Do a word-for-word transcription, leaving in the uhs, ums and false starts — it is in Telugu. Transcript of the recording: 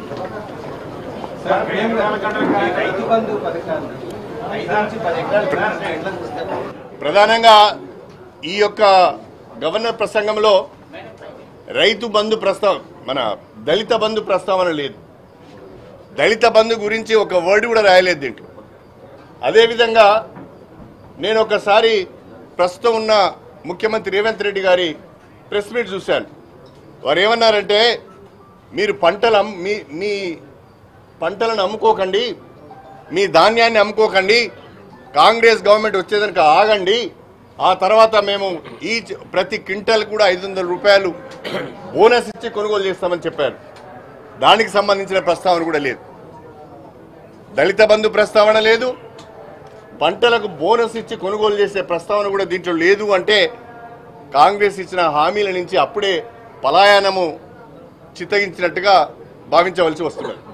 ప్రధానంగా ఈ యొక్క గవర్నర్ ప్రసంగంలో రైతు బంధు ప్రస్తావన, మన దళిత బంధు ప్రస్తావన లేదు. దళిత బంధు గురించి ఒక వర్డ్ కూడా రాయలేదు దీంట్లో. అదేవిధంగా నేను ఒకసారి ప్రస్తుతం ఉన్న ముఖ్యమంత్రి రేవంత్ రెడ్డి గారి ప్రెస్ మీట్ చూశాను. వారు ఏమన్నారంటే, మీరు పంటలు మీ మీ పంటలను అమ్ముకోకండి, మీ ధాన్యాన్ని అమ్ముకోకండి, కాంగ్రెస్ గవర్నమెంట్ వచ్చేదానికి ఆగండి, ఆ తర్వాత మేము ఈ ప్రతి క్వింటల్ కూడా ఐదు వందల రూపాయలు బోనస్ ఇచ్చి కొనుగోలు చేస్తామని చెప్పారు. దానికి సంబంధించిన ప్రస్తావన కూడా లేదు. దళిత బంధు ప్రస్తావన లేదు, పంటలకు బోనస్ ఇచ్చి కొనుగోలు చేసే ప్రస్తావన కూడా దీంట్లో లేదు. అంటే కాంగ్రెస్ ఇచ్చిన హామీల నుంచి అప్పుడే పలాయనము చిత్తగించినట్టుగా భావించవలసి వస్తున్నది.